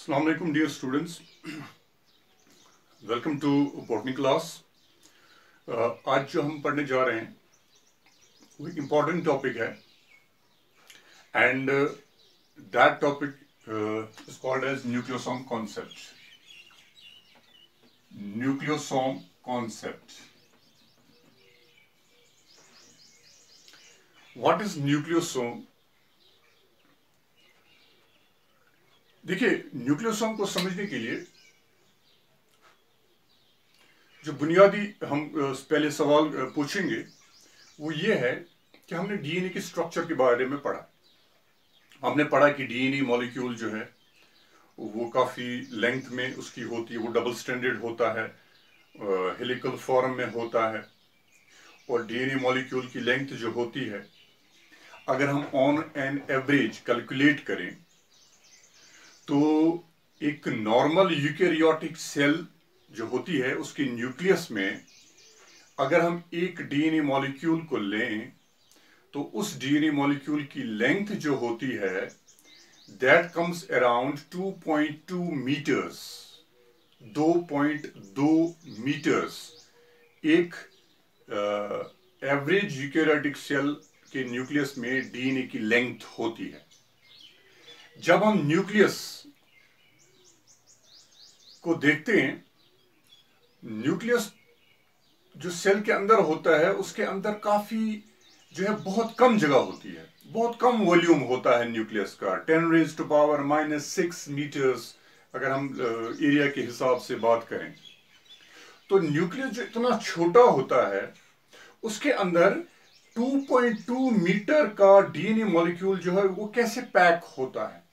Assalamu alaikum dear students, welcome to botany class। आज जो हम पढ़ने जा रहे हैं वो एक इम्पॉर्टेंट टॉपिक है and that topic is called as nucleosome concept. Nucleosome concept, what is nucleosome? देखिए, न्यूक्लियोसोम को समझने के लिए जो बुनियादी हम पहले सवाल पूछेंगे वो ये है कि हमने डीएनए की स्ट्रक्चर के बारे में पढ़ा। हमने पढ़ा कि डीएनए मॉलिक्यूल जो है वो काफ़ी लेंथ में उसकी होती है, वो डबल स्ट्रैंडेड होता है, हेलिकल फॉर्म में होता है। और डीएनए मॉलिक्यूल की लेंथ जो होती है, अगर हम ऑन एन एवरेज कैलकुलेट करें तो एक नॉर्मल यूकेरियोटिक सेल जो होती है उसके न्यूक्लियस में अगर हम एक डीएनए मॉलिक्यूल को लें तो उस डीएनए मॉलिक्यूल की लेंथ जो होती है that comes around 2.2 meters. 2.2 meters एक एवरेज यूकेरियोटिक सेल के न्यूक्लियस में डीएनए की लेंथ होती है। जब हम न्यूक्लियस को देखते हैं, न्यूक्लियस जो सेल के अंदर होता है उसके अंदर काफी जो है बहुत कम जगह होती है, बहुत कम वॉल्यूम होता है न्यूक्लियस का। 10⁻⁻⁶ मीटर्स अगर हम एरिया के हिसाब से बात करें तो न्यूक्लियस जो इतना छोटा होता है उसके अंदर 2.2 मीटर का डीएनए मॉलिक्यूल जो है वो कैसे पैक होता है।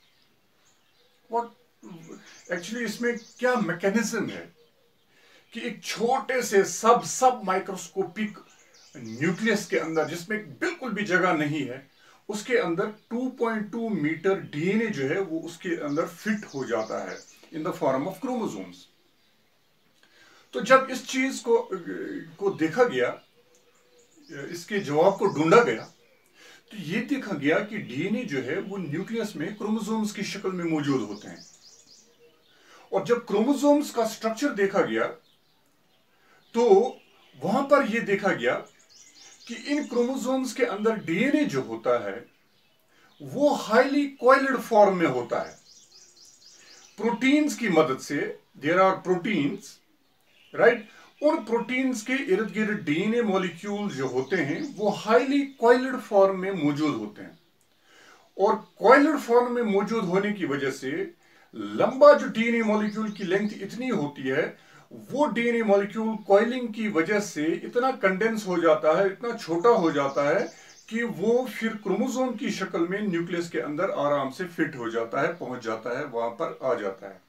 एक्चुअली इसमें क्या मैकेनिज्म है कि एक छोटे से सब माइक्रोस्कोपिक न्यूक्लियस के अंदर जिसमें बिल्कुल भी जगह नहीं है उसके अंदर 2.2 मीटर डीएनए जो है वो उसके अंदर फिट हो जाता है in the form of chromosomes. तो जब इस चीज को देखा गया, इसके जवाब को ढूंढा गया, तो ये देखा गया कि डीएनए जो है वो न्यूक्लियस में क्रोमोसोम्स की शक्ल में मौजूद होते हैं। और जब क्रोमोसोम्स का स्ट्रक्चर देखा गया तो वहां पर यह देखा गया कि इन क्रोमोसोम्स के अंदर डीएनए जो होता है वो हाईली कॉइल्ड फॉर्म में होता है। प्रोटीन्स की मदद से, देयर आर प्रोटीन्स, राइट, उन प्रोटीन्स के इर्द गिर्द डीएनए मॉलिक्यूल जो होते हैं वो हाईली कॉइल्ड फॉर्म में मौजूद होते हैं। और कॉइल्ड फॉर्म में मौजूद होने की वजह से लंबा जो डीएनए मॉलिक्यूल की लेंथ इतनी होती है, वो डीएनए मॉलिक्यूल कॉइलिंग की वजह से इतना कंडेंस हो जाता है, इतना छोटा हो जाता है कि वो फिर क्रोमोसोम की शक्ल में न्यूक्लियस के अंदर आराम से फिट हो जाता है, पहुंच जाता है, वहां पर आ जाता है।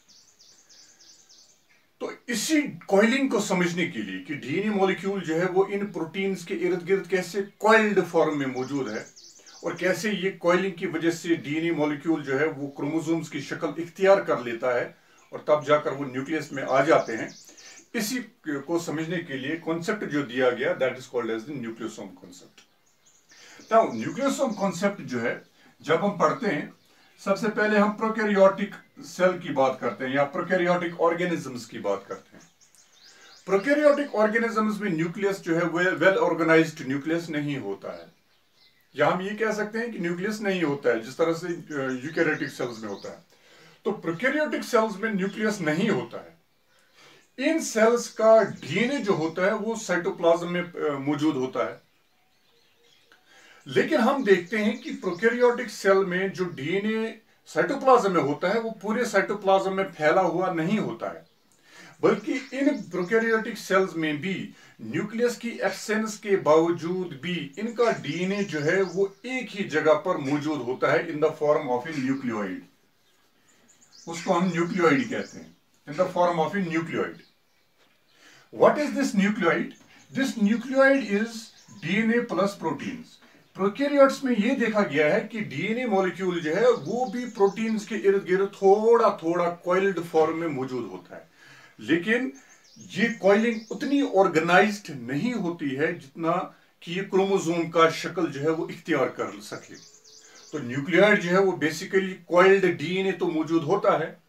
तो इसी कॉइलिंग को समझने के लिए कि डीएनए मॉलिक्यूल जो है वो इन प्रोटीन्स के इर्द गिर्द कैसे कॉइल्ड फॉर्म में मौजूद है और कैसे ये कॉइलिंग की वजह से डीएनए मॉलिक्यूल जो है वो क्रोमोसोम्स की शक्ल इख्तियार कर लेता है और तब जाकर वो न्यूक्लियस में आ जाते हैं, इसी को समझने के लिए कॉन्सेप्ट जो दिया गया that is called as the nucleosome concept. Now nucleosome concept जो है जब हम पढ़ते हैं, सबसे पहले हम प्रोकैरियोटिक सेल की बात करते हैं या प्रोकैरियोटिक ऑर्गेनिजम्स की बात करते हैं। प्रोकैरियोटिक ऑर्गेनिजम्स में न्यूक्लियस जो है वेल ऑर्गेनाइज्ड न्यूक्लियस नहीं होता है, या हम ये कह सकते हैं कि न्यूक्लियस नहीं होता है जिस तरह से यूकेरियोटिक सेल्स में होता है। तो प्रोकैरियोटिक सेल्स में न्यूक्लियस नहीं होता है। इन सेल्स का डीएनए जो होता है वो साइटोप्लाज्म में मौजूद होता है। लेकिन हम देखते हैं कि प्रोकैरियोटिक सेल में जो डीएनए साइटोप्लाज्म में होता है वो पूरे साइटोप्लाज्म में फैला हुआ नहीं होता है, बल्कि इन प्रोकैरियोटिक सेल्स में भी न्यूक्लियस की एब्सेंस के बावजूद भी इनका डीएनए जो है वो एक ही जगह पर मौजूद होता है in the form of a nucleoid. उसको हम न्यूक्लियोइड कहते हैं, in the form of a nucleoid. What is this nucleoid? This nucleoid is DNA plus proteins. Prokaryotes में यह देखा गया है कि डीएनए मॉलिक्यूल जो है वो भी प्रोटीन्स के इर्द गिर्द थोड़ा थोड़ा कॉइल्ड फॉर्म में मौजूद होता है, लेकिन ये कॉइलिंग उतनी ऑर्गेनाइज्ड नहीं होती है जितना कि ये क्रोमोसोम का शक्ल जो है वो इख्तियार कर सके। तो न्यूक्लियोइड जो है वो बेसिकली कॉइल्ड डीएनए तो मौजूद होता है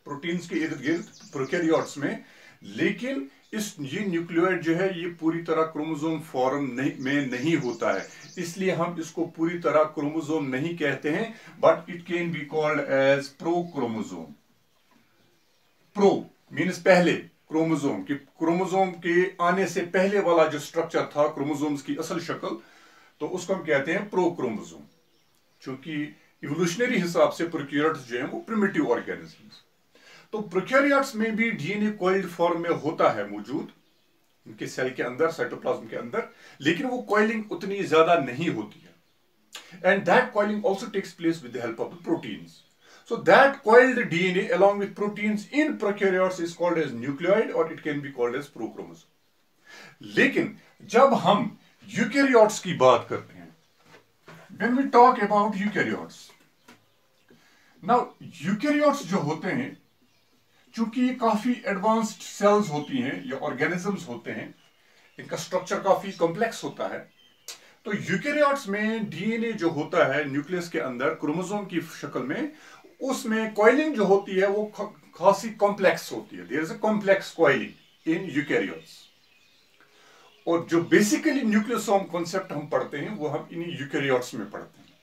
प्रोटीन्स के इर्द गिर्द प्रोकैरियोट्स में, लेकिन ये न्यूक्लियोइड जो है ये पूरी तरह क्रोमोसोम फॉर्म में नहीं होता है, इसलिए हम इसको पूरी तरह क्रोमोसोम नहीं कहते हैं, but it can be called as prochromosome. Pro means पहले, क्रोमोसोम के आने से पहले वाला जो स्ट्रक्चर था क्रोमोसोम्स की असल शक्ल, तो उसको हम कहते हैं प्रोक्रोमोसोम। क्योंकि इवोल्यूशनरी हिसाब से प्रोकैरियोट्स जो है वो प्रिमिटिव ऑर्गेनिजम्स। तो प्रोकैरियोट्स में भी डीएनए कॉइल्ड फॉर्म में होता है मौजूद, उनके सेल के अंदर, साइटोप्लाज्म के अंदर, लेकिन वो कॉइलिंग उतनी ज्यादा नहीं होती है। And that coiling also takes place with the help of the proteins. So that coiled DNA along with proteins in prokaryotes is called as nucleoid, or it can be called as prochromosome. लेकिन जब हम eukaryotes की बात करते हैं, when we talk about eukaryotes, now eukaryotes जो होते हैं, चूंकि ये काफी एडवांस्ड सेल्स होती हैं या ऑर्गेनिजम्स होते हैं, इनका स्ट्रक्चर काफी कॉम्प्लेक्स होता है, तो यूकेरियोट्स में डीएनए जो होता है न्यूक्लियस के अंदर क्रोमोसोम की शक्ल में, उसमें कॉइलिंग जो होती है वो खासी कॉम्प्लेक्स होती है। There is a complex coiling in eukaryotes. और जो बेसिकली न्यूक्लियोसोम कॉन्सेप्ट हम पढ़ते हैं वो हम इन यूकेरियोट्स में पढ़ते हैं।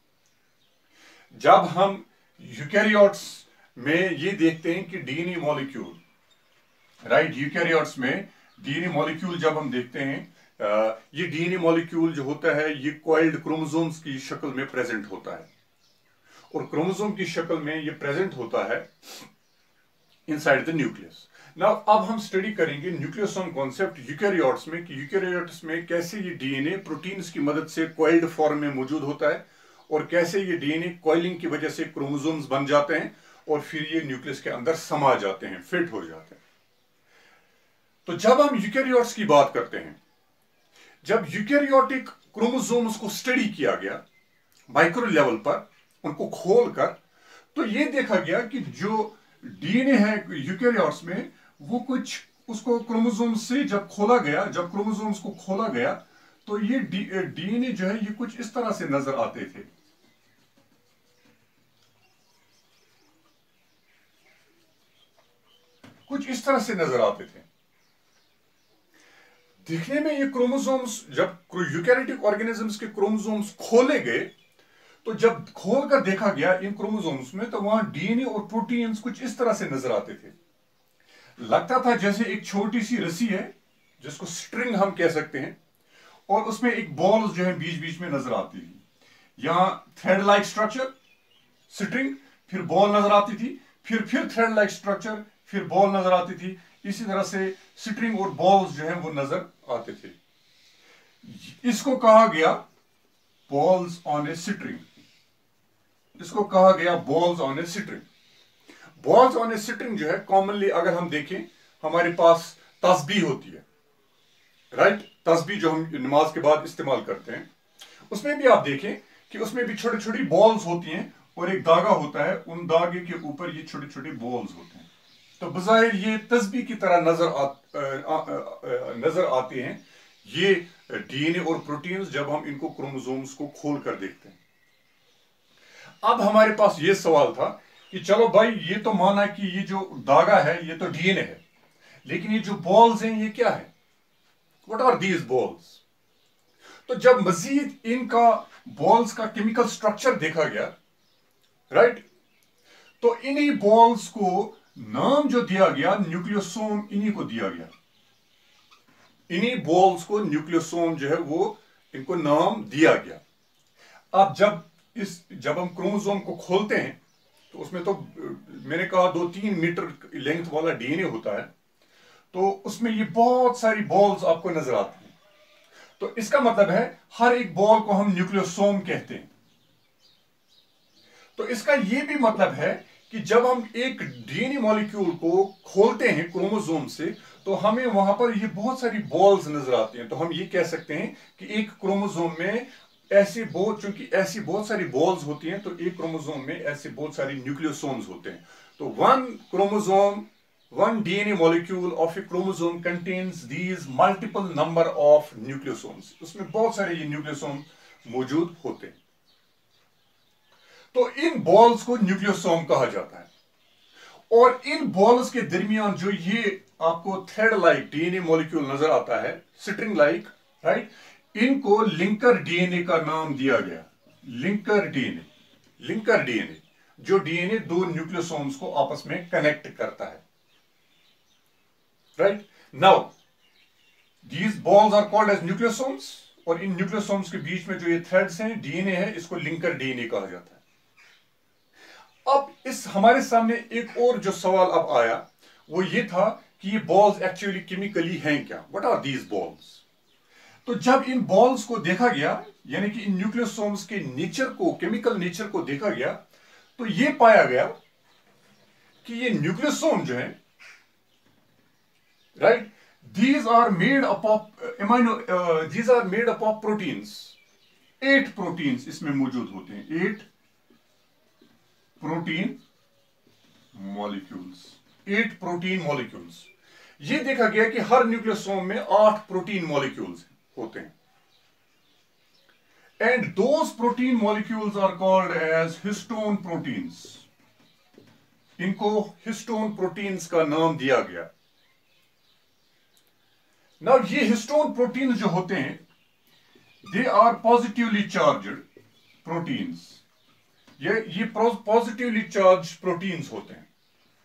जब हम यूकेरियोट्स में ये देखते हैं कि डीएनए मॉलिक्यूल, राइट, यूकेरियोट्स में डीएनए मॉलिक्यूल जब हम देखते हैं, ये डीएनए मॉलिक्यूल जो होता है ये कॉइल्ड क्रोमोसोम्स की शक्ल में प्रेजेंट होता है, और क्रोमोसोम की शक्ल में ये प्रेजेंट होता है इनसाइड द न्यूक्लियस। नाउ अब हम स्टडी करेंगे न्यूक्लियोसोम कॉन्सेप्ट यूकेरियोट्स में, कि यूकेरियोट्स में कैसे ये डीएनए प्रोटीन्स की मदद से कॉइल्ड फॉर्म में मौजूद होता है, और कैसे ये डीएनए कॉइलिंग की वजह से क्रोमोसोम्स बन जाते हैं और फिर ये न्यूक्लियस के अंदर समा जाते हैं, फिट हो जाते हैं। तो जब हम यूकेरियोट्स की बात करते हैं, जब यूकेरियोटिक क्रोमोसोम्स को स्टडी किया गया माइक्रो लेवल पर, उनको खोलकर, तो ये देखा गया कि जो डीएनए है यूकेरियोट्स में वो कुछ, उसको क्रोमोसोम से जब खोला गया, जब क्रोमोसोम्स को खोला गया, तो ये डीएनए जो है ये कुछ इस तरह से नजर आते थे। कुछ इस तरह से नजर आते थे दिखने में। ये क्रोमोसोम्स, जब यूकेरियोटिक ऑर्गेनिजम्स के क्रोमोसोम्स खोले गए, तो जब खोलकर देखा गया इन क्रोमोसोम्स में, तो वहां डीएनए और प्रोटीन्स कुछ इस तरह से नजर आते थे। लगता था जैसे एक छोटी सी रस्सी है, जिसको स्ट्रिंग हम कह सकते हैं, और उसमें एक बॉल जो है बीच बीच में नजर आती थी। यहां थ्रेड लाइक स्ट्रक्चर, स्ट्रिंग, फिर बॉल नजर आती थी, फिर थ्रेड लाइक स्ट्रक्चर, फिर बॉल नजर आती थी। इसी तरह से स्ट्रिंग और बॉल्स जो है वो नजर आते थे। इसको कहा गया बॉल्स ऑन ए स्ट्रिंग। इसको कहा गया balls on a string. Balls on a string जो है, कॉमनली अगर हम देखें, हमारे पास तस्बीह होती है, राइट, तस्बीह जो हम नमाज के बाद इस्तेमाल करते हैं, उसमें भी आप देखें कि उसमें भी छोटी छोटी बॉल्स होती हैं और एक धागा होता है, उन धागे के ऊपर ये छोटे छोटे बॉल्स होते हैं। तो बज़ाहिर ये तस्बीह की तरह नजर आते हैं ये डीएनए और प्रोटीन्स, जब हम इनको क्रोमोसोम्स को खोल कर देखते हैं। अब हमारे पास ये सवाल था कि चलो भाई, ये तो माना कि ये जो धागा है ये तो डीएनए है, लेकिन ये जो बॉल्स हैं ये क्या है? What are these balls? तो जब मजीद इनका बॉल्स का केमिकल स्ट्रक्चर देखा गया, राइट, तो इन्हीं बॉल्स को नाम जो दिया गया न्यूक्लियोसोम, इन्हीं को दिया गया। इन्हीं बॉल्स को न्यूक्लियोसोम जो है वो, इनको नाम दिया गया। अब जब हम क्रोमोसोम को खोलते हैं, तो उसमें तो मैंने कहा 2-3 मीटर लेंथ वाला डीएनए होता है, तो उसमें ये बहुत सारी बॉल्स आपको नजर आती हैं। तो इसका मतलब है हर एक बॉल को हम न्यूक्लियोसोम कहते हैं। तो इसका यह भी मतलब है कि जब हम एक डीएनए मॉलिक्यूल को खोलते हैं क्रोमोसोम से, तो हमें वहां पर ये बहुत सारी बॉल्स नजर आती हैं। तो हम ये कह सकते हैं कि एक क्रोमोसोम में चूंकि ऐसी बहुत सारी बॉल्स होती हैं, तो एक क्रोमोसोम में ऐसे बहुत सारी न्यूक्लियोसोम्स होते हैं। तो one DNA molecule of a chromosome contains these multiple number of nucleosomes. उसमें बहुत सारे ये न्यूक्लियोसोम मौजूद होते हैं। तो इन बॉल्स को न्यूक्लियोसोम कहा जाता है। और इन बॉल्स के दरमियान जो ये आपको थ्रेड लाइक डीएनए मॉलिक्यूल नजर आता है, स्ट्रिंग लाइक, राइट, इनको लिंकर डीएनए का नाम दिया गया। लिंकर डीएनए, लिंकर डीएनए, जो डीएनए दो न्यूक्लियोसोम्स को आपस में कनेक्ट करता है, right. Now these balls are called as nucleosomes, और इन न्यूक्लियोसोम्स के बीच में जो ये थ्रेड्स हैं, डीएनए है, इसको लिंकर डीएनए कहा जाता है। अब इस हमारे सामने एक और जो सवाल अब आया वो ये था कि ये बॉल्स एक्चुअली केमिकली हैं क्या, व्हाट आर दीज बॉल्स। तो जब इन बॉल्स को देखा गया, यानी कि इन न्यूक्लियोसोम्स के नेचर को, केमिकल नेचर को देखा गया, तो ये पाया गया कि ये न्यूक्लियोसोम जो है, right, these are made up of these are made up of proteins। 8 proteins इसमें मौजूद होते हैं, 8 प्रोटीन मॉलिक्यूल्स, 8 प्रोटीन मॉलिक्यूल्स। ये देखा गया कि हर न्यूक्लियोसोम में 8 प्रोटीन मॉलिक्यूल्स होते हैं। And those protein molecules are called as histone proteins. इनको हिस्टोन प्रोटीन्स का नाम दिया गया। नाउ ये हिस्टोन प्रोटीन्स जो होते हैं, they are positively charged proteins. ये पॉजिटिवली चार्ज प्रोटीन्स होते हैं।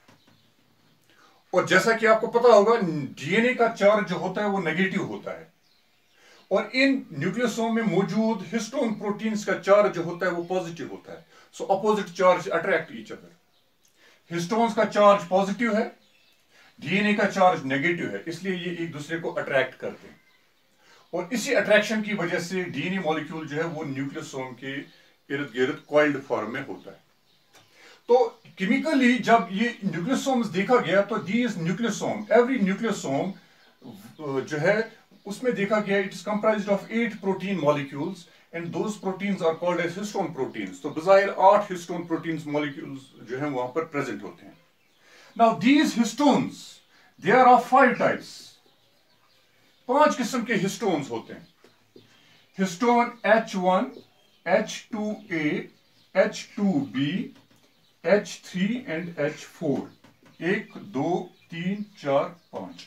और जैसा कि आपको पता होगा, डीएनए का चार्ज जो होता है वो नेगेटिव होता है, और इन न्यूक्लियोसोम में मौजूद हिस्टोन प्रोटीन्स का चार्ज जो होता है वो पॉजिटिव होता है। So opposite charge attract each other. Histones का चार्ज पॉजिटिव है, डीएनए का चार्ज नेगेटिव है, इसलिए ये एक दूसरे को अट्रैक्ट करते हैं, और इसी अट्रैक्शन की वजह से डीएनए मॉलिक्यूल जो है वो न्यूक्लियोसोम के इर्द गिर्द कॉइल्ड फॉर्म में होता है। तो केमिकली जब ये न्यूक्लियोसोम्स देखा गया, तो दीज न्यूक्लियोसोम, एवरी न्यूक्लियोसोम जो है उसमें देखा गया, it is comprised of 8 protein molecules, and those proteins are called as histone proteins. तो बजाहिर 8 हिस्टोन प्रोटीन्स मॉलिक्यूल्स जो है वहां पर प्रेजेंट होते हैं। Now these histones, they are of 5 types। 5 किस्म के हिस्टोन्स होते हैं। Histone H1, H2A, H2B, H3 and H4। 1 2 3 4 5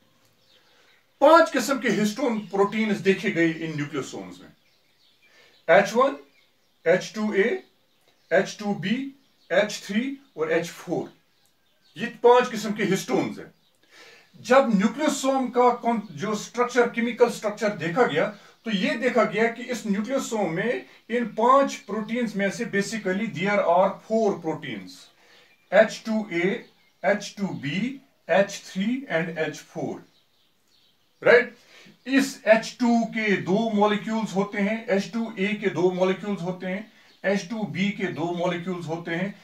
5 किस्म के हिस्टोन प्रोटीन्स देखे गए इन न्यूक्लियोसोम्स में। H1, H2A, H2B, H3 और H4, ये 5 किस्म के हिस्टोन्स हैं। जब न्यूक्लियोसोम का जो स्ट्रक्चर, केमिकल स्ट्रक्चर देखा गया, तो ये देखा गया कि इस न्यूक्लियोसोम में इन 5 प्रोटीन्स में से basically there are 4 proteins, H2A, H2B, H3 and H4, right. इस H2 के 2 मॉलिक्यूल्स होते हैं, H2A के 2 मॉलिक्यूल्स होते हैं, H2B के 2 मॉलिक्यूल्स होते हैं,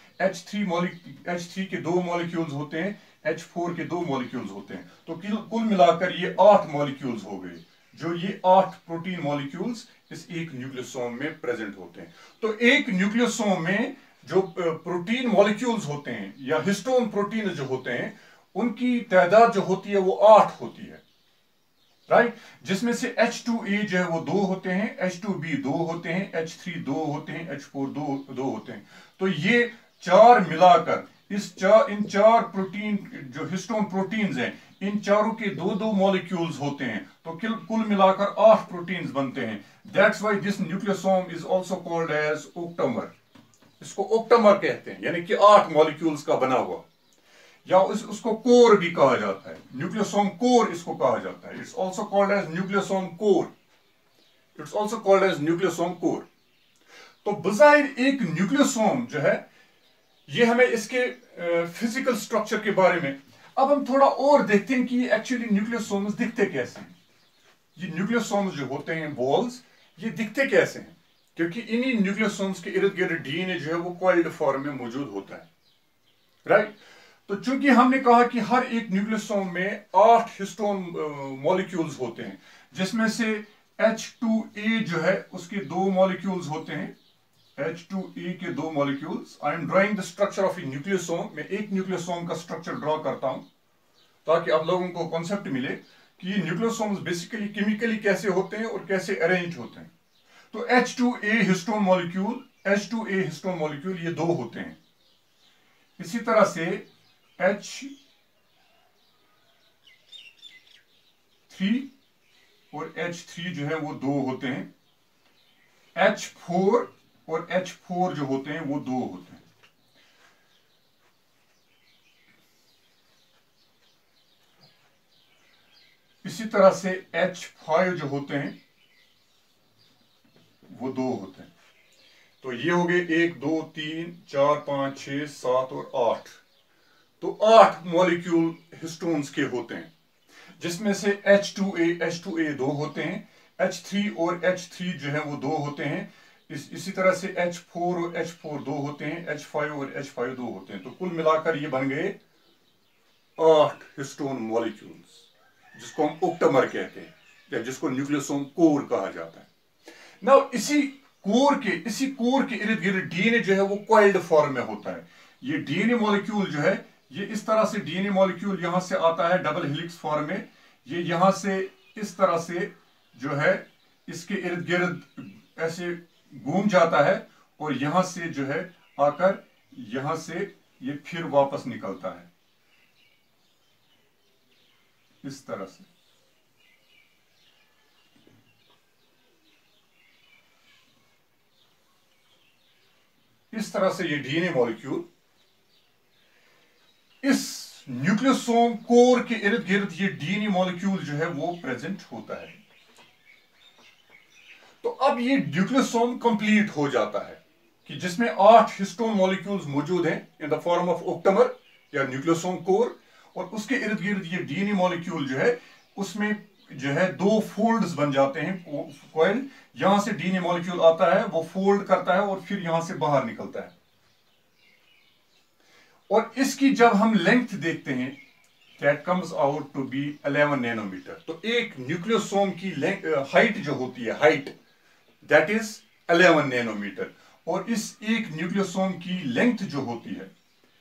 H3 के 2 मॉलिक्यूल्स होते हैं, H4 के 2 मॉलिक्यूल्स होते हैं। तो कुल मिलाकर ये 8 मॉलिक्यूल्स हो गए, जो ये 8 प्रोटीन मॉलिक्यूल्स इस एक न्यूक्लियोसोम में प्रेजेंट होते हैं। तो एक न्यूक्लियोसोम में जो प्रोटीन मॉलिक्यूल्स होते हैं या हिस्टोन प्रोटीन जो होते हैं, उनकी तादाद जो होती है वो 8 होती है, राइट। जिसमें से H2A जो है वो 2 होते हैं, H2B 2 होते हैं, H3 2 होते हैं, H4 2 होते हैं। तो ये 4 मिलाकर इन 4 प्रोटीन जो हिस्टोन प्रोटीन्स हैं, इन चारों के 2 मॉलिक्यूल्स होते हैं। तो कुल मिलाकर 8 प्रोटीन्स बनते हैं। That's why this nucleosome is also called as octamer. इसको ओक्टामर कहते हैं, यानी कि 8 मॉलिक्यूल्स का बना हुआ, या उसको कोर भी कहा जाता है। न्यूक्लियोसोम कोर इसको कहा जाता है। It's also called as nucleosome core. It's also called as nucleosome core. तो बजाहिर एक न्यूक्लियोसोम जो है, ये हमें इसके फिजिकल स्ट्रक्चर के बारे में, अब हम थोड़ा और देखते हैं कि एक्चुअली न्यूक्लियोसोम्स दिखते कैसे हैं। ये न्यूक्लियोसोम्स जो होते हैं, बॉल्स, ये दिखते कैसे हैं, क्योंकि इन्हीं न्यूक्लियोसोम्स के इर्द गिर्द डीएनए जो है वो कॉइल्ड फॉर्म में मौजूद होता है, राइट। तो चूंकि हमने कहा कि हर एक न्यूक्लियोसोम में 8 हिस्टोन मॉलिक्यूल्स होते हैं, जिसमें से H2A जो है उसके 2 मॉलिक्यूल्स होते हैं, H2A के 2 molecules. I am drawing the structure of a nucleosome. मैं एक न्यूक्लियोसोम का स्ट्रक्चर ड्रॉ करता हूं ताकि आप लोगों को कॉन्सेप्ट मिले कि ये न्यूक्लियोसोम्स बेसिकली केमिकली कैसे होते हैं और कैसे अरेंज होते हैं। तो H2A histone molecule, H2A histone molecule, ये 2 होते हैं। इसी तरह से H3 और H3 जो है वो 2 होते हैं, H4 और H4 जो होते हैं वो 2 होते हैं। इसी तरह से H5 जो होते हैं वो 2 होते हैं। तो ये हो गए 1 2 3 4 5 6 7 और 8। तो 8 मॉलिक्यूल हिस्टोन्स के होते हैं, जिसमें से H2A 2 होते हैं, H3 और H3 जो है वो 2 होते हैं। इसी तरह से H4 और H4 2 होते हैं, H5 और H5 2 होते हैं। तो कुल मिलाकर ये बन गए 8 हिस्टोन मॉलिक्यूल्स, जिसको हम ओक्टामर कहते हैं या जिसको न्यूक्लियोसोम कोर कहा जाता है। नाउ इसी कोर के इर्द गिर्द डीएनए जो है वो कॉइल्ड फॉर्म में होता है। ये डीएनए मॉलिक्यूल जो है ये इस तरह से डीएनए मॉलिक्यूल यहां से आता है डबल हेलिक्स फॉर्म में। ये यहां से इस तरह से जो है इसके इर्द गिर्द ऐसे घूम जाता है और यहां से जो है आकर यहां से ये फिर वापस निकलता है इस तरह से। इस तरह से ये डीएनए मॉलिक्यूल इस न्यूक्लियोसोम कोर के इर्द गिर्द ये डीएनए मॉलिक्यूल जो है वो प्रेजेंट होता है। तो अब ये न्यूक्लियोसोम कंप्लीट हो जाता है कि जिसमें 8 हिस्टोन मॉलिक्यूल्स मौजूद हैं in the form of octamer या न्यूक्लियोसोम कोर, और उसके इर्द गिर्द ये डीएनए मॉलिक्यूल जो है उसमें जो है 2 फोल्ड्स बन जाते हैं कॉइल। यहां से डीएनए मॉलिक्यूल आता है, वो फोल्ड करता है और फिर यहां से बाहर निकलता है। और इसकी जब हम लेंथ देखते हैं that comes out to be 11 nanometer. तो एक न्यूक्लियोसोम की हाइट जो होती है, हाइट दैट इज 11 नैनोमीटर, और इस एक न्यूक्लियोसोम की लेंथ जो होती है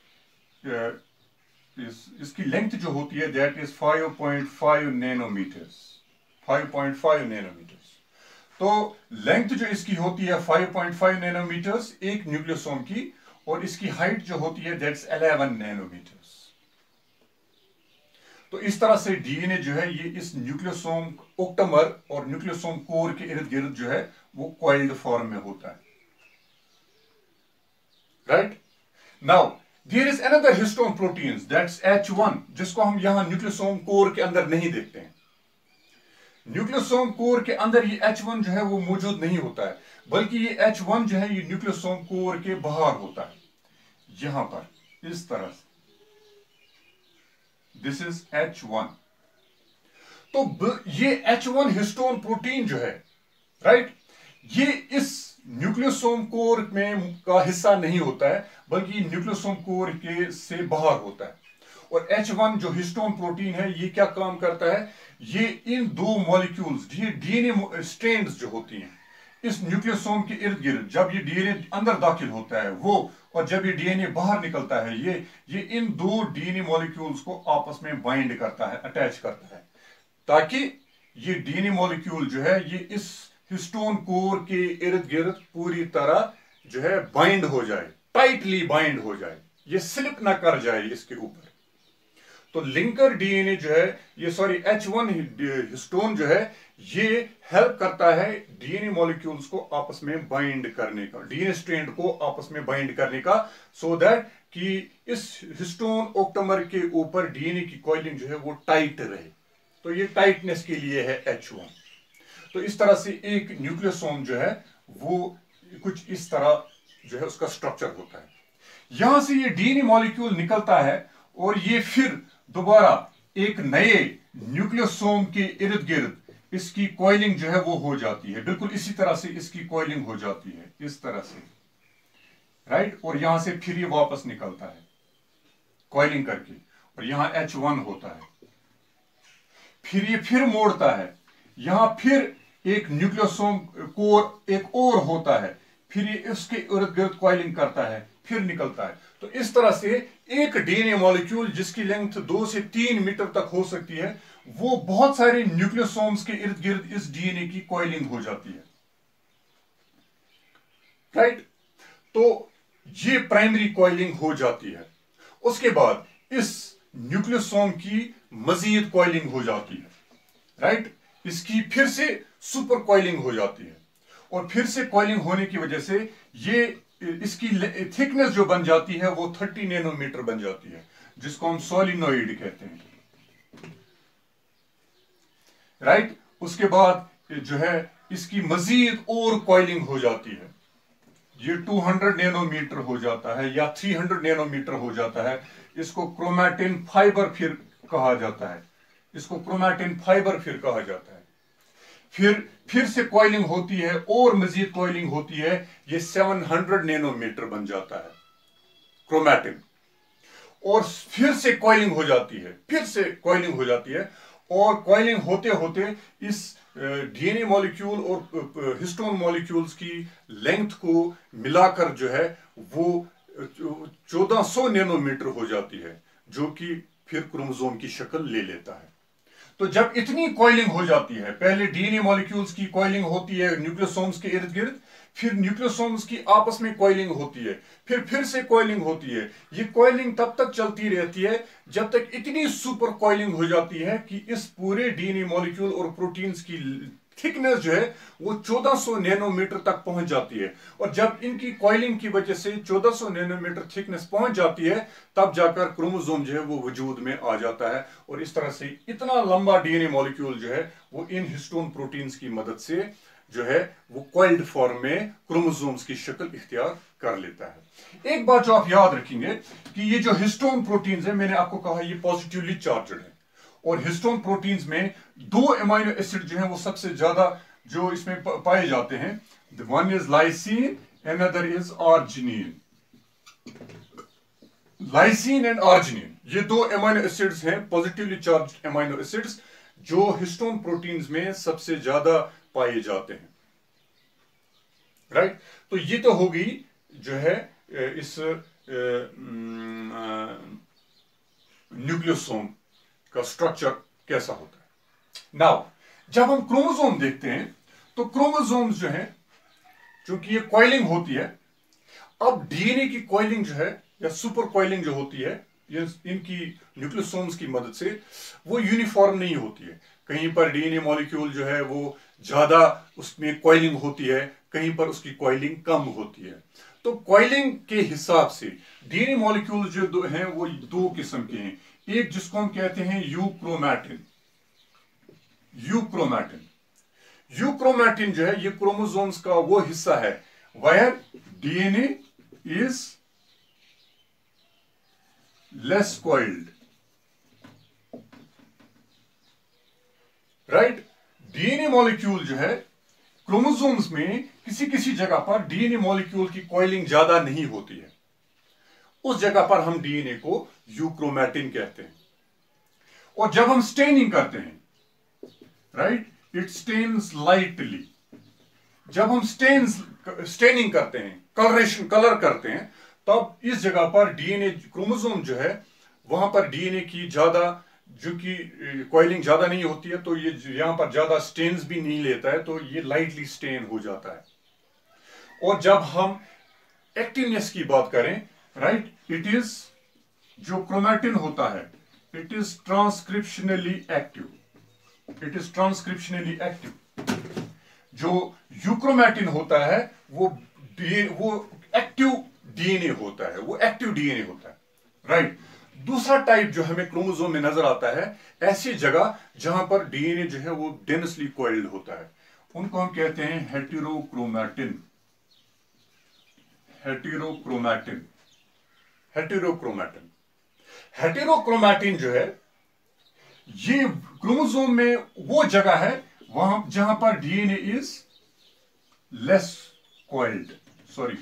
इसकी लेंथ जो होती है दैट इज 5.5 नैनोमीटर्स, 5.5 नैनोमीटर्स। तो लेंथ जो इसकी होती है 5.5 नैनोमीटर्स एक न्यूक्लियोसोम की, और इसकी हाइट जो होती है दैट्स 11 नैनोमीटर्स। तो इस तरह से डीएनए जो है ये इस न्यूक्लियोसोम ओक्टामर और न्यूक्लियोसोम कोर के इर्द गिर्द जो है वो कॉइल्ड फॉर्म में होता है। Right now there is another histone proteins that's H1, जिसको हम यहां न्यूक्लियोसोम कोर के अंदर नहीं देखते हैं। न्यूक्लियोसोम कोर के अंदर ये H1 जो है वो मौजूद नहीं होता है, बल्कि ये H1 जो है ये न्यूक्लियोसोम कोर के बाहर होता है, यहां पर इस तरह से। This is H1। तो ये H1 हिस्टोन प्रोटीन जो है, राइट, ये इस न्यूक्लियोसोम कोर में का हिस्सा नहीं होता है, बल्कि न्यूक्लियोसोम कोर के से बाहर होता है। और H1 जो हिस्टोन प्रोटीन है ये क्या काम करता है, ये इन 2 मॉलिक्यूल्स डीएनए स्ट्रैंड्स जो होती हैं इस न्यूक्लियोसोम के इर्द गिर्द, जब ये डीएनए अंदर दाखिल होता है वो, और जब ये डीएनए बाहर निकलता है ये इन 2 डीएनए मॉलिक्यूल्स को आपस में बाइंड करता है, अटैच करता है, ताकि ये डीएनए मॉलिक्यूल जो है ये इस हिस्टोन कोर के इर्द गिर्द पूरी तरह जो है बाइंड हो जाए, टाइटली बाइंड हो जाए, ये स्लिप ना कर जाए इसके ऊपर। तो लिंकर डीएनए जो है ये H1 हिस्टोन जो है ये हेल्प करता है डीएनए मॉलिक्यूल्स को आपस में बाइंड करने का, डीएनए स्ट्रैंड को आपस में बाइंड करने का, सो दैट कि इस हिस्टोन ओक्टामर के ऊपर डीएनए की कॉइलिंग जो है वो टाइट रहे। तो ये टाइटनेस के लिए है H1। तो इस तरह से एक न्यूक्लियोसोम जो है वो कुछ इस तरह जो है उसका स्ट्रक्चर होता है। यहां से ये डीएनए मॉलिक्यूल निकलता है और ये फिर दोबारा एक नए न्यूक्लियोसोम के इर्द गिर्द इसकी कॉइलिंग जो है वो हो जाती है, बिल्कुल इसी तरह से इसकी कॉइलिंग हो जाती है इस तरह से, राइट। और यहां से फिर ये वापस निकलता है कॉइलिंग करके, और यहां H1 होता है, फिर ये फिर मोड़ता है, यहां फिर एक न्यूक्लियोसोम कोर एक और होता है, फिर ये इसके इर्द गिर्द कॉइलिंग करता है, फिर निकलता है। तो इस तरह से एक डीएनए मॉलिक्यूल जिसकी लेंथ 2 से 3 मीटर तक हो सकती है, वो बहुत सारे न्यूक्लियोसोम्स के इर्द गिर्द इस डीएनए की कॉइलिंग हो जाती है, राइट। तो ये प्राइमरी कॉइलिंग हो जाती है। उसके बाद इस न्यूक्लियोसोम की मजीद कॉइलिंग हो जाती है, राइट। इसकी फिर से सुपर कॉइलिंग हो जाती है, और फिर से कॉइलिंग होने की वजह से ये इसकी थिकनेस जो बन जाती है वो 30 नैनोमीटर बन जाती है, जिसको हम सोलिनॉइड कहते हैं, राइट। उसके बाद जो है इसकी मजीद और कॉइलिंग हो जाती है, ये 200 नैनोमीटर हो जाता है या 300 नैनोमीटर हो जाता है। इसको क्रोमैटिन फाइबर फिर कहा जाता है, इसको क्रोमैटिन फाइबर फिर कहा जाता है। फिर से कॉइलिंग होती है और मजीद कॉइलिंग होती है, ये 700 नैनोमीटर बन जाता है क्रोमैटिन, और फिर से कॉइलिंग हो जाती है, फिर से कॉइलिंग हो जाती है, और कॉइलिंग होते होते इस डीएनए मॉलिक्यूल और हिस्टोन मॉलिक्यूल्स की लेंथ को मिलाकर जो है वो 1400 नैनोमीटर हो जाती है, जो कि फिर क्रोमोसोम की शक्ल ले लेता है। तो जब इतनी कॉइलिंग हो जाती है, पहले डीएनए मॉलिक्यूल्स की कॉइलिंग होती है न्यूक्लियोसोम्स के इर्द गिर्द, फिर न्यूक्लियोसोम्स की आपस में कॉइलिंग होती है, फिर से कॉइलिंग होती है। ये कॉइलिंग तब तक चलती रहती है जब तक इतनी सुपर कॉइलिंग हो जाती है कि इस पूरे डीएनए मॉलिक्यूल और प्रोटीन्स की थिकनेस जो है वो 1400 नैनोमीटर तक पहुंच जाती है। और जब इनकी कॉइलिंग की वजह से 1400 नैनोमीटर थिकनेस पहुंच जाती है, तब जाकर क्रोमोसोम जो है वो वजूद में आ जाता है, और इस तरह से इतना लंबा डीएनए मॉलिक्यूल जो है वो इन हिस्टोन प्रोटीन्स की मदद से जो है वो कॉइल्ड फॉर्म में क्रोमोसोम्स की शक्ल इख्तियार कर लेता है। एक बात जो आप याद रखेंगे कि ये जो हिस्टोन प्रोटीन्स है, मैंने आपको कहा ये पॉजिटिवली चार्जड है, और हिस्टोन प्रोटीन्स में 2 अमीनो एसिड जो है वो सबसे ज्यादा जो इसमें पाए जाते हैं। One is lysine, another is arginine. Lysine and arginine, ये 2 अमीनो एसिड्स हैं, पॉजिटिवली चार्ज्ड अमीनो एसिड्स, जो हिस्टोन प्रोटीन्स में सबसे ज्यादा पाए जाते हैं, राइट। तो ये तो होगी जो है इस न्यूक्लियोसोम का स्ट्रक्चर कैसा होता है। नाउ जब हम क्रोमोसोम देखते हैं तो क्रोमोसोम्स जो है, चूंकि ये कॉइलिंग होती है, अब डीएनए की कॉइलिंग जो है या सुपर कॉइलिंग जो होती है ये इनकी न्यूक्लियोसोम्स की मदद से, वो यूनिफॉर्म नहीं होती है। कहीं पर डीएनए मॉलिक्यूल जो है वो ज्यादा उसमें कॉइलिंग होती है, कहीं पर उसकी कॉइलिंग कम होती है। तो कॉइलिंग के हिसाब से डीएनए मॉलिक्यूल जो हैं वो 2 किस्म के हैं। एक जिसको हम कहते हैं यूक्रोमैटिन। यूक्रोमैटिन जो है ये क्रोमोसोम्स का वो हिस्सा है where DNA is less coiled, right. DNA molecule जो है क्रोमोसोम्स में किसी किसी जगह पर डीएनए मॉलिक्यूल की कॉइलिंग ज्यादा नहीं होती है, उस जगह पर हम डीएनए को यूक्रोमैटिन कहते हैं। और जब हम स्टेनिंग करते हैं, राइट, इट स्टेन्स लाइटली। जब हम स्टेनिंग करते हैं, कलर करते हैं, तब इस जगह पर डीएनए क्रोमोसोम जो है वहां पर डीएनए की ज्यादा जो कि कॉइलिंग ज्यादा नहीं होती है, तो ये यहां पर ज्यादा स्टेन्स भी नहीं लेता है, तो ये लाइटली स्टेन हो जाता है। और जब हम एक्टिवनेस की बात करें, राइट, इट इज जो क्रोमैटिन होता है it is transcriptionally active. It is transcriptionally active. जो यूक्रोमैटिन होता है वो एक्टिव डीएनए होता है, वो एक्टिव डीएनए होता है, राइट। दूसरा टाइप जो हमें क्रोमोसोम में नजर आता है, ऐसी जगह जहां पर डीएनए जो है वो डेंसली कॉइल्ड होता है, उनको हम कहते हैं हेटेरोक्रोमैटिन। हेटेरोक्रोमैटिन हेटेरोक्रोमैटिन हेटेरोक्रोमैटिन जो है ये क्रोमोसोम में वो जगह है वहां जहां पर DNA is less coiled, sorry,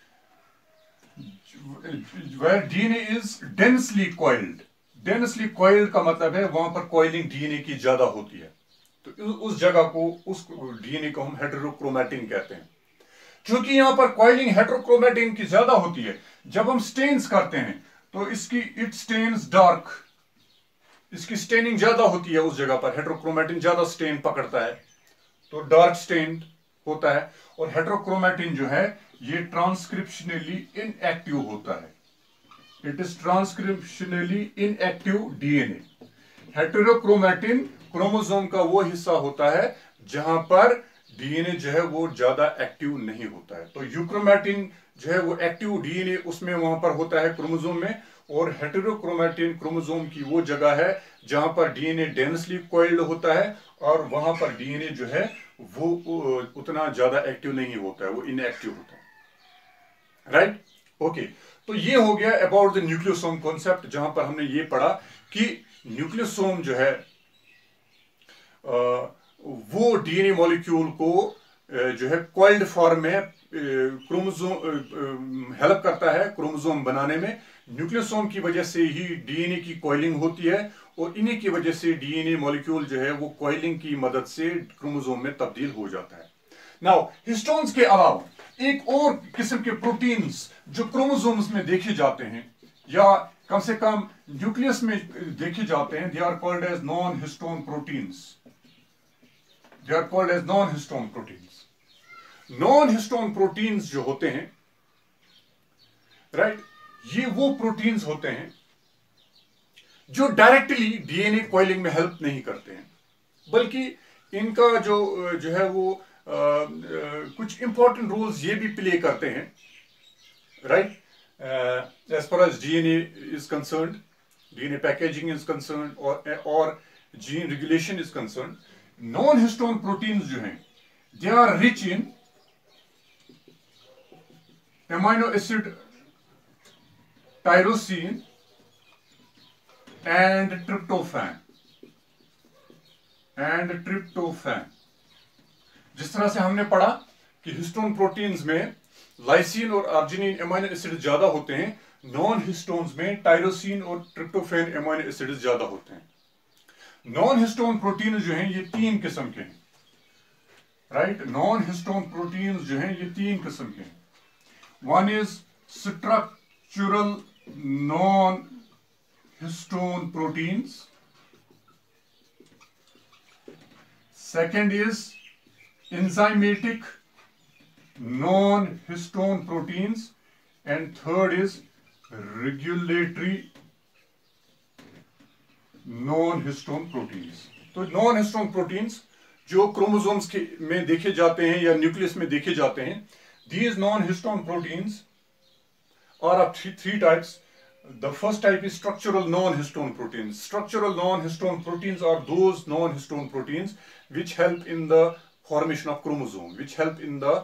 where DNA is densely coiled। Densely coiled का मतलब है वहां पर कॉइलिंग डीएनए की ज्यादा होती है, तो उस जगह को, उस डीएनए को हम हेटेरोक्रोमैटिन कहते हैं। क्योंकि यहां पर कॉइलिंग हेटेरोक्रोमैटिन की ज्यादा होती है, जब हम स्टेन्स करते हैं तो इसकी इट स्टेन्स डार्क, इसकी स्टेनिंग ज्यादा होती है उस जगह पर, हेटेरोक्रोमैटिन ज्यादा स्टेन पकड़ता है तो डार्क स्टेन होता है। और हेटेरोक्रोमैटिन जो है ये ट्रांसक्रिप्शनली इनएक्टिव होता है, It is transcriptionally inactive DNA. Heterochromatin chromosome का वो हिस्सा होता है जहां पर डीएनए जो है वो ज्यादा एक्टिव नहीं होता है। तो यूक्रोमैटिन जो है वो एक्टिव डीएनए उसमें वहां पर होता है क्रोमोसोम में, और हेटेरोक्रोमैटिन क्रोमोसोम की वो जगह है जहां पर डीएनए डेंसली कॉइल्ड होता है, और वहां पर डीएनए जो है वो उतना ज्यादा एक्टिव नहीं होता है, वो इनएक्टिव होता है। Right, okay. तो ये हो गया अबाउट द न्यूक्लियोसोम कॉन्सेप्ट, जहां पर हमने ये पढ़ा कि न्यूक्लियोसोम जो है वो डीएनए मॉलिक्यूल को जो है कॉइल्ड फॉर्म में क्रोमोसोम हेल्प करता है क्रोमोसोम बनाने में। न्यूक्लियोसोम की वजह से ही डीएनए की कॉइलिंग होती है, और इन्हीं की वजह से डीएनए मॉलिक्यूल जो है वो कॉइलिंग की मदद से क्रोमोसोम में तब्दील हो जाता है। नाउ हिस्टोन्स के अलावा एक और किस्म के प्रोटीन्स जो क्रोमोसोम्स में देखे जाते हैं, या कम से कम न्यूक्लियस में देखे जाते हैं, they are called as non histone proteins. They are called as non histone proteins. Non histone proteins जो होते हैं, राइट, ये वो प्रोटीन्स होते हैं जो डायरेक्टली डीएनए कॉइलिंग में हेल्प नहीं करते हैं, बल्कि इनका जो है वो कुछ इंपॉर्टेंट रोल्स ये भी प्ले करते हैं, right, as far as DNA is concerned, DNA packaging is concerned, और gene regulation is concerned. Non histone proteins जो हैं, they are rich in amino acid tyrosine and tryptophan. जिस तरह से हमने पढ़ा कि हिस्टोन प्रोटीन्स में लाइसिन और अर्जिनिन एमिनो एसिड ज्यादा होते हैं, नॉन हिस्टोन्स में टायरोसिन और ट्रिप्टोफैन एमिनो एसिड ज्यादा होते हैं। नॉन हिस्टोन प्रोटीन जो हैं ये तीन किस्म के हैं, राइट। नॉन हिस्टोन प्रोटीन जो हैं ये तीन किस्म के हैं। One is structural non histone proteins, second is enzymatic non-histone proteins, and third is regulatory non-histone proteins। तो non-histone proteins जो क्रोमोसोम्स के में देखे जाते हैं या न्यूक्लियस में देखे जाते हैं, these non-histone proteins are of three types. The first type is structural non-histone proteins. Structural non-histone proteins are those non-histone proteins which help in the formation of chromosome, which help in the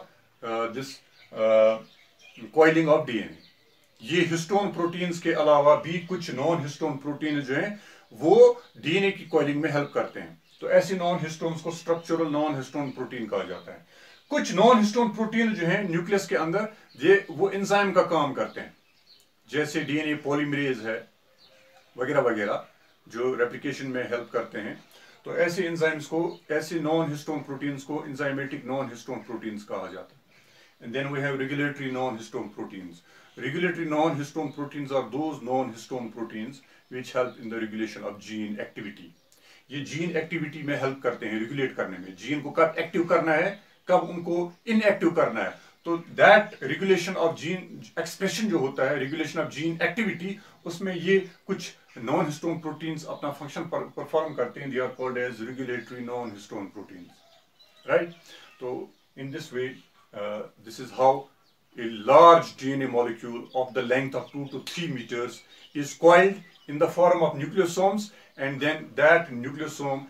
coiling of DNA। ये histone proteins के अलावा भी कुछ non histone protein जो हैं वो DNA की coiling में हेल्प करते हैं। तो ऐसे नॉन हिस्टोन्स को स्ट्रक्चरल नॉन हिस्टोन प्रोटीन कहा जाता है। कुछ नॉन हिस्टोन प्रोटीन जो हैं न्यूक्लियस के अंदर ये वो एंजाइम का काम करते हैं, जैसे डीएनए पॉलीमरेज है वगैरह वगैरह जो रेप्लिकेशन में हेल्प करते हैं। तो ऐसे एंजाइम्स को, ऐसे नॉन हिस्टोन प्रोटीन्स को एंजाइमेटिक नॉन हिस्टोन प्रोटीन्स कहा जाता है। And then we have regulatory non histone proteins. Regulatory non histone proteins are those non histone proteins which help in the regulation of gene activity. ये gene activity में help करते हैं regulate करने में, gene को कब एक्टिव करना है, कब उनको इनएक्टिव करना है। तो that regulation of gene expression जो होता है, रेगुलेशन ऑफ जीन एक्टिविटी, उसमें ये कुछ नॉन हिस्टोन प्रोटीन्स अपना फंक्शन परफॉर्म करते हैं। They are called as regulatory non histone proteins, right. तो in this way this is how a large DNA molecule of the length of 2 to 3 meters is coiled in the form of nucleosomes, and then that nucleosome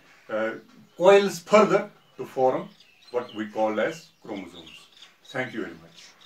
coils further to form what we call as chromosomes. Thank you very much.